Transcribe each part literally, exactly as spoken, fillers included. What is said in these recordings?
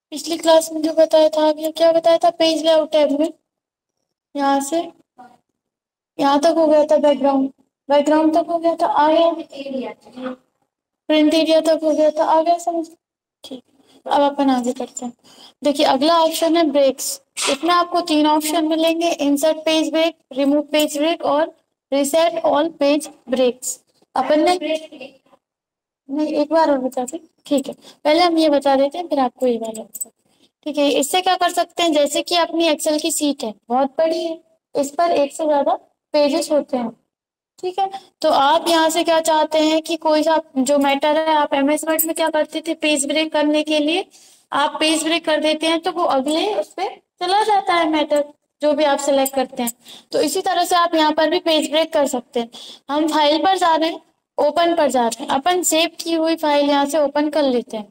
पिछली क्लास में जो बताया था आगे क्या बताया था, पेज लेआउट टैब में यहाँ से यहाँ तक हो गया था, बैकग्राउंड बैकग्राउंड तक हो गया था, आ गया। प्रिंट एरिया तक हो गया था, आ गया समझ। ठीक, अब अपन आगे करते हैं। देखिए अगला ऑप्शन है ब्रेक्स। इसमें आपको तीन ऑप्शन मिलेंगे, insert page break, remove page break और रिसेट ऑल पेज ब्रेक्स। अपन ने नहीं, एक बार और बता दें। ठीक है, पहले हम ये बता देते हैं फिर आपको ये वाला बता। ठीक है, इससे क्या कर सकते हैं, जैसे कि अपनी एक्सेल की सीट है, बहुत बड़ी है, इस पर एक से ज्यादा पेजेस होते हैं। ठीक है, तो आप यहाँ से क्या चाहते हैं कि कोई सा जो मैटर है, आप एमएस वर्ड में क्या करते थे, पेज ब्रेक करने के लिए आप पेज ब्रेक कर देते हैं तो वो अगले उस पर चला जाता है मैटर, जो भी आप सिलेक्ट करते हैं। तो इसी तरह से आप यहाँ पर भी पेज ब्रेक कर सकते हैं। हम फाइल पर जा रहे हैं, ओपन पर जा रहे हैं, अपन सेव की हुई फाइल यहाँ से ओपन कर लेते हैं।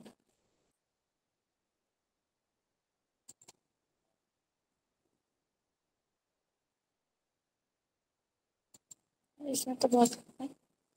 इसमें तो बहुत है।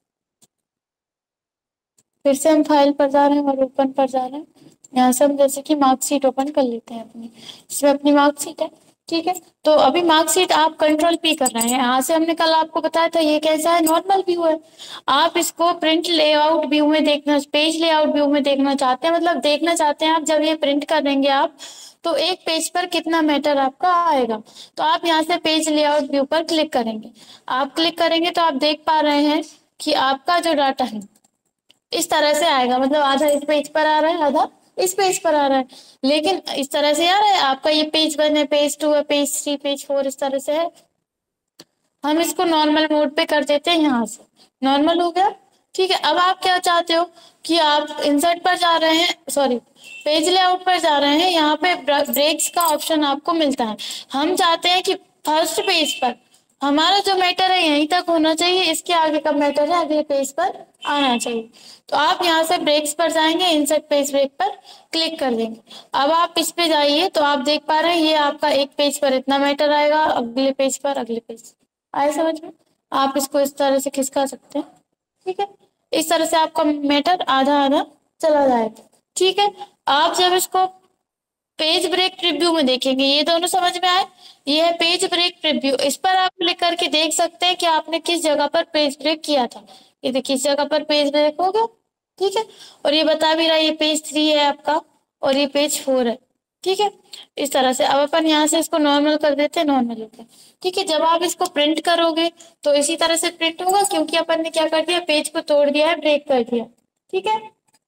फिर से हम फाइल पर जा रहे हैं और ओपन पर जा रहे हैं। यहाँ से हम जैसे कि मार्कशीट ओपन कर लेते हैं अपनी, इसमें अपनी मार्कशीट है। ठीक है, तो अभी मार्कशीट आप कंट्रोल पी कर रहे हैं, यहाँ से हमने कल आपको बताया था ये कैसा है, नॉर्मल व्यू है। आप इसको प्रिंट लेआउट व्यू में देखना, पेज लेआउट व्यू में देखना चाहते हैं, मतलब देखना चाहते हैं आप जब ये प्रिंट करेंगे आप, तो एक पेज पर कितना मैटर आपका आएगा। तो आप यहाँ से पेज लेआउट व्यू पर क्लिक करेंगे। आप क्लिक करेंगे तो आप देख पा रहे हैं कि आपका जो डाटा है इस तरह से आएगा, मतलब आधा इस पेज पर आ रहा है, आधा इस पेज पर आ रहा है। लेकिन इस तरह से आ रहा है आपका, ये पेज वन है, पेज टू है, पेज थ्री, पेज फोर, इस तरह से है। हम इसको नॉर्मल मोड पे कर देते हैं, यहाँ से नॉर्मल हो गया। ठीक है, अब आप क्या चाहते हो कि आप इंसर्ट पर जा रहे हैं, सॉरी पेज लेआउट पर जा रहे हैं, यहाँ पे ब्रेक्स का ऑप्शन आपको मिलता है। हम चाहते हैं कि फर्स्ट पेज पर हमारा जो मैटर है यहीं तक होना चाहिए, इसके आगे का मैटर है अगले पेज पर आना चाहिए। तो आप यहाँ से ब्रेक्स पर जाएंगे, इंसर्ट पेज ब्रेक पर क्लिक कर देंगे। अब आप इस पे जाइए तो आप देख पा रहे हैं ये आपका एक पेज पर इतना मैटर आएगा, अगले पेज पर अगले पेज। आए समझ में? आप इसको इस तरह से खिसका सकते हैं। ठीक है, इस तरह से आपका मैटर आधा आधा चला जाएगा। ठीक है, आप जब इसको पेज ब्रेक प्रीव्यू में देखेंगे, ये दोनों समझ में आए, ये है पेज ब्रेक प्रीव्यू, इस पर आप क्लिक करके देख सकते हैं कि आपने किस जगह पर पेज ब्रेक किया था। ये देखिए इस जगह पर पेज ब्रेक हो गया। ठीक है, और ये बता भी रहा है ये पेज थ्री है आपका और ये पेज फोर है। ठीक है, इस तरह से अब अपन यहाँ से इसको नॉर्मल कर देते हैं, नॉर्मल होता है। ठीक है, जब आप इसको प्रिंट करोगे तो इसी तरह से प्रिंट होगा, क्योंकि अपन ने क्या कर दिया, पेज को तोड़ दिया है, ब्रेक कर दिया। ठीक है,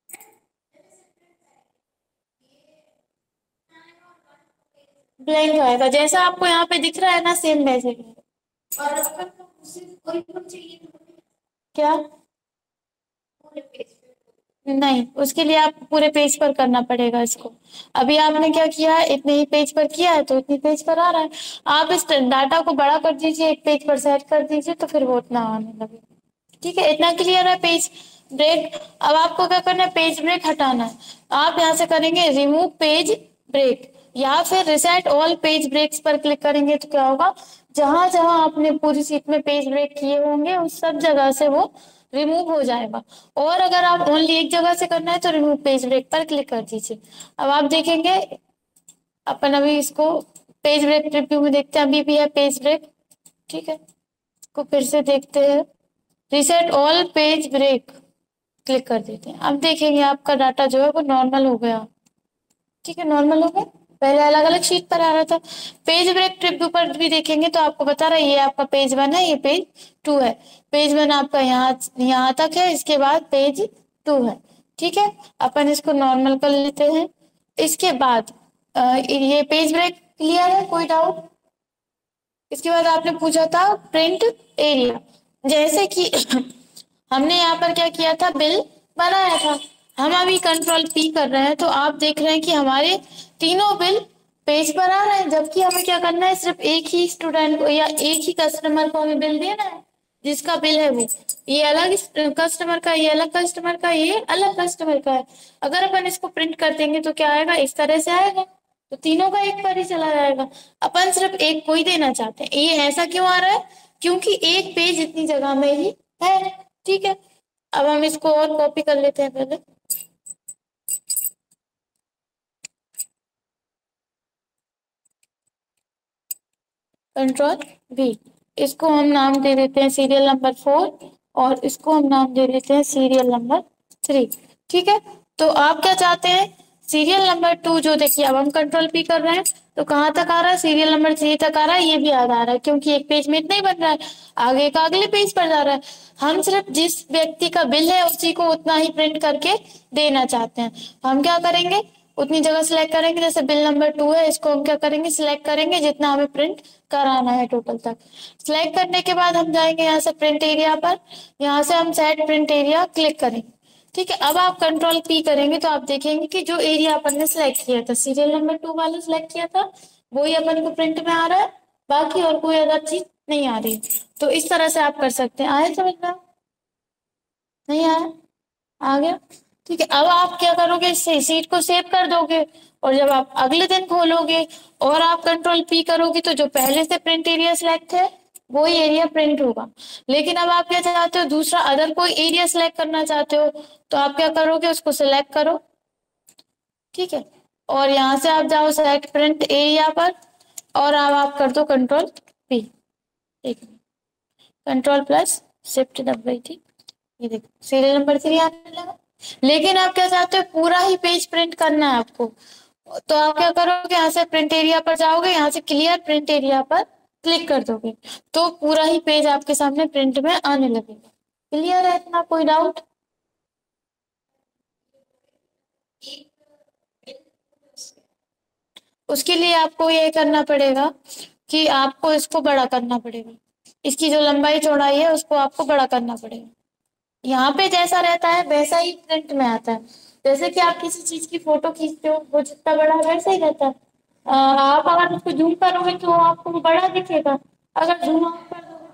ब्लैंक आएगा जैसा आपको यहाँ पे दिख रहा है ना, सेम वैसे ही। और अगर उसे कोई कुछ चाहिए तो क्या, नहीं उसके लिए आप पूरे पेज पर करना पड़ेगा इसको। अभी आपने क्या किया है, इतने ही पेज पर किया है तो इतने पेज पर आ रहा है। आप इस डाटा को बड़ा कर दीजिए, एक पेज पर सेट कर दीजिए तो फिर वो उतना आने लगे। ठीक है, इतना क्लियर है पेज ब्रेक। अब आपको क्या करना है, पेज ब्रेक हटाना है। आप यहाँ से करेंगे रिमूव पेज ब्रेक या फिर रिसेट ऑल पेज ब्रेक्स पर क्लिक करेंगे तो क्या होगा, जहां जहां आपने पूरी सीट में पेज ब्रेक किए होंगे उस सब जगह से वो रिमूव हो जाएगा। और अगर आप ओनली एक जगह से करना है तो रिमूव पेज ब्रेक पर क्लिक कर दीजिए। अब आप देखेंगे, अपन अभी इसको पेज ब्रेक प्रीव्यू में देखते हैं, अभी भी है पेज ब्रेक। ठीक है, को फिर से देखते हैं, reset all page break click कर देते हैं। अब देखेंगे आपका डाटा जो है वो नॉर्मल हो गया। ठीक है, नॉर्मल हो गया, पहले अलग अलग शीट पर आ रहा था। पेज ब्रेक प्रीव्यू पर भी देखेंगे तो आपको बता रहा है ये आपका पेज वन है, ये पेज टू है। पेज वन आपका यहाँ यहाँ तक है, इसके बाद पेज टू है। ठीक है, अपन इसको नॉर्मल कर लेते हैं। इसके बाद अ, ये पेज ब्रेक क्लियर है, कोई डाउट? इसके बाद आपने पूछा था प्रिंट एरिया, जैसे कि हमने यहाँ पर क्या किया था, बिल बनाया था। हम अभी कंट्रोल पी कर रहे हैं तो आप देख रहे हैं कि हमारे तीनों बिल पेज पर आ रहे हैं, जबकि हमें क्या करना है, सिर्फ एक ही स्टूडेंट को या एक ही कस्टमर को हमें बिल देना है, जिसका बिल है वो ये अलग कस्टमर का, ये अलग कस्टमर का, ये अलग कस्टमर का है। अगर अपन इसको प्रिंट कर देंगे तो क्या आएगा, इस तरह से आएगा, तो तीनों का एक पर ही चला जाएगा। अपन सिर्फ एक को ही देना चाहते हैं। ये ऐसा क्यों आ रहा है, क्योंकि एक पेज इतनी जगह में ही है। ठीक है, अब हम इसको और कॉपी कर लेते हैं पहले। कंट्रोल वी, इसको हम नाम दे देते हैं सीरियल नंबर फोर और इसको हम नाम दे देते हैं सीरियल नंबर थ्री। ठीक है, तो आप क्या चाहते हैं, सीरियल नंबर टू जो देखिए अब हम कंट्रोल पी कर रहे हैं तो कहाँ तक आ रहा है, सीरियल नंबर थ्री तक आ रहा है, ये भी याद आ रहा है क्योंकि एक पेज में इतना ही बन रहा है, आगे का अगले पेज पर जा रहा है। हम सिर्फ जिस व्यक्ति का बिल है उसी को उतना ही प्रिंट करके देना चाहते हैं। हम क्या करेंगे, उतनी जगह सिलेक्ट करेंगे, जैसे बिल नंबर टू है इसको हम क्या करेंगे, सिलेक्ट करेंगे जितना हमें प्रिंट कराना है टोटल तक। सिलेक्ट करने के बाद हम जाएंगे यहाँ से प्रिंट एरिया पर, यहाँ से हम सेट प्रिंट एरिया क्लिक करेंगे। ठीक है, अब आप कंट्रोल पी करेंगे तो आप देखेंगे कि जो एरिया अपन ने सिलेक्ट किया था, सीरियल नंबर टू वाला सिलेक्ट किया था, वही अपन को प्रिंट में आ रहा है, बाकी और कोई अदर चीज नहीं आ रही। तो इस तरह से आप कर सकते हैं। आए समझ में, नहीं आया, आ गया। ठीक है, अब आप क्या करोगे, इस सीट को सेव कर दोगे और जब आप अगले दिन खोलोगे और आप कंट्रोल पी करोगे तो जो पहले से प्रिंट एरिया सिलेक्ट है वही एरिया प्रिंट होगा। लेकिन अब आप क्या चाहते हो, दूसरा अदर कोई एरिया सिलेक्ट करना चाहते हो तो आप क्या करोगे, उसको सिलेक्ट करो। ठीक है, और यहाँ से आप जाओ सेलेक्ट प्रिंट एरिया पर और अब आप कर दो कंट्रोल पी। ठीक है, कंट्रोल प्लस शिफ्ट दबाई थी, ये देखो सीरियल नंबर थ्री आने लगा। लेकिन आप क्या चाहते हो, पूरा ही पेज प्रिंट करना है आपको, तो आप क्या करोगे, यहाँ से प्रिंट एरिया पर जाओगे, यहाँ से क्लियर प्रिंट एरिया पर क्लिक कर दोगे तो पूरा ही पेज आपके सामने प्रिंट में आने लगेगा। क्लियर है, इतना कोई डाउट? उसके लिए आपको ये करना पड़ेगा कि आपको इसको बड़ा करना पड़ेगा, इसकी जो लंबाई चौड़ाई है उसको आपको बड़ा करना पड़ेगा। यहाँ पे जैसा रहता है वैसा ही प्रिंट में आता है, जैसे कि आप किसी चीज की फोटो खींचते हो वो जितना बड़ा है वैसा ही रहता है। अ, आप अगर उसको जूम करोगे तो आपको वो बड़ा दिखेगा, अगर जूम आउट कर दोगे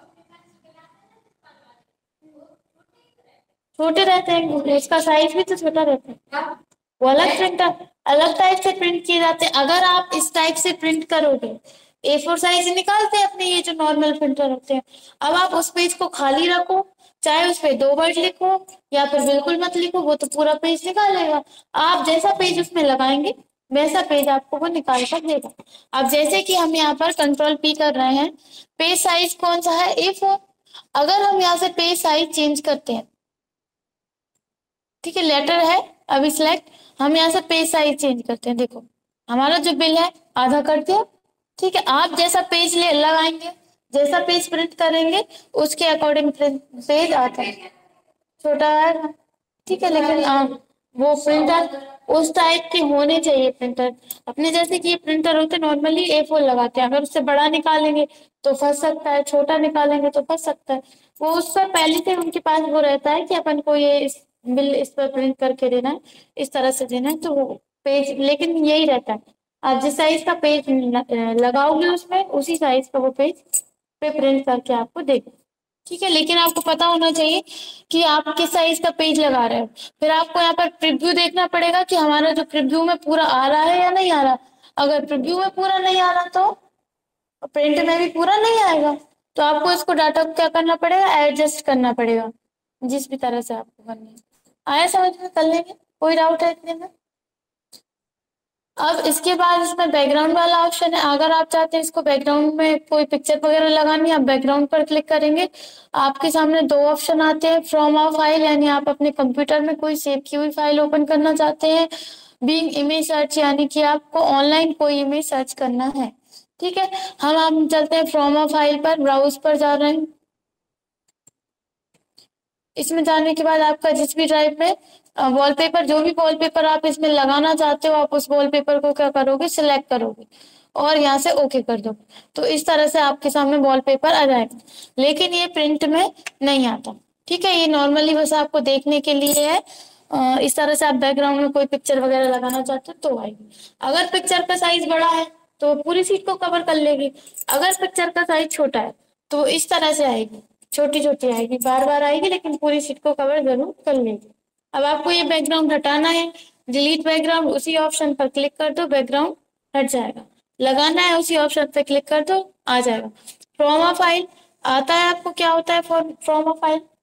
छोटे रहते हैं, उसका साइज भी तो छोटा रहता है। वो अलग प्रिंटर, अलग टाइप से प्रिंट किए जाते हैं। अगर आप इस टाइप से प्रिंट करोगे, ए फोर साइज निकालते हैं अपने ये जो नॉर्मल प्रिंटर होते हैं, अब आप उस पेज को खाली रखो, चाहे उस पे दो वर्ड लिखो या फिर बिल्कुल मत लिखो, वो तो पूरा पेज निकालेगा। आप जैसा पेज उसमें लगाएंगे वैसा पेज आपको वो निकाल कर देगा। अब जैसे कि हम यहाँ पर कंट्रोल पी कर रहे हैं, पेज साइज कौन सा है, ए फोर। अगर हम यहाँ से पेज साइज चेंज करते हैं, ठीक है, लेटर है अभी सिलेक्ट, हम यहाँ से पेज साइज चेंज करते हैं, देखो हमारा जो बिल है आधा कर दिया। ठीक है, आप जैसा पेज ले लगाएंगे, जैसा पेज प्रिंट करेंगे उसके अकॉर्डिंग पेज आता है, छोटा है। ठीक है, लेकिन आ, वो प्रिंटर उस टाइप के होने चाहिए प्रिंटर, अपने जैसे कि ये प्रिंटर होते नॉर्मली ए फोर लगाते हैं, अगर उससे बड़ा निकालेंगे तो फंस सकता है, छोटा निकालेंगे तो फंस सकता है। वो उससे पहले से उनके पास वो रहता है कि अपन को ये इस बिल इस पर प्रिंट करके देना है, इस तरह से देना है, तो वो पेज लेकिन यही रहता है, आप जिस साइज का पेज लगाओगे उसमें उसी साइज का वो पेज पे प्रिंट करके आपको देगा। ठीक है, लेकिन आपको पता होना चाहिए कि आप किस साइज का पेज लगा रहे हो। फिर आपको यहाँ पर प्रीव्यू देखना पड़ेगा कि हमारा जो प्रीव्यू में पूरा आ रहा है या नहीं आ रहा। अगर प्रीव्यू में पूरा नहीं आ रहा तो प्रिंट में भी पूरा नहीं आएगा, तो आपको इसको डाटा को क्या करना पड़ेगा, एडजस्ट करना पड़ेगा, जिस भी तरह से आपको करना है। आया समझ में, कर लेंगे, कोई डाउट है इतने में? अब इसके बाद इसमें बैकग्राउंड वाला ऑप्शन है, अगर आप चाहते हैं इसको बैकग्राउंड में कोई पिक्चर वगैरह लगानी है, आप बैकग्राउंड पर क्लिक करेंगे, आपके सामने दो ऑप्शन आते हैं, फ्रॉम अ फाइल यानी आप अपने कंप्यूटर में कोई सेव की हुई फाइल ओपन करना चाहते हैं, बीइंग इमेज सर्च यानी कि आपको ऑनलाइन कोई इमेज सर्च करना है। ठीक है, हम हम चलते हैं फ्रॉम अ फाइल पर, ब्राउज पर जा रहे हैं। इसमें जाने के बाद आपका जिस भी ड्राइव में वॉलपेपर, जो भी वॉलपेपर आप इसमें लगाना चाहते हो, आप उस वॉलपेपर को क्या करोगे, सिलेक्ट करोगे और यहाँ से ओके कर दो, तो इस तरह से आपके सामने वॉलपेपर आ जाएगा। लेकिन ये प्रिंट में नहीं आता। ठीक है, ये नॉर्मली बस आपको देखने के लिए है। अ, इस तरह से आप बैकग्राउंड में कोई पिक्चर वगैरह लगाना चाहते हो तो आएगी। अगर पिक्चर का साइज बड़ा है तो पूरी सीट को कवर कर लेगी, अगर पिक्चर का साइज छोटा है तो इस तरह से आएगी, छोटी छोटी आएगी, बार बार आएगी, लेकिन पूरी सीट को कवर जरूर कर लेगी। अब आपको ये बैकग्राउंड हटाना है, डिलीट बैकग्राउंड, उसी ऑप्शन पर क्लिक कर दो, बैकग्राउंड हट जाएगा। लगाना है, उसी ऑप्शन पर क्लिक कर दो, आ जाएगा। फ्रॉम अ फाइल आता है, आपको क्या होता है फ्रॉम अ फाइल,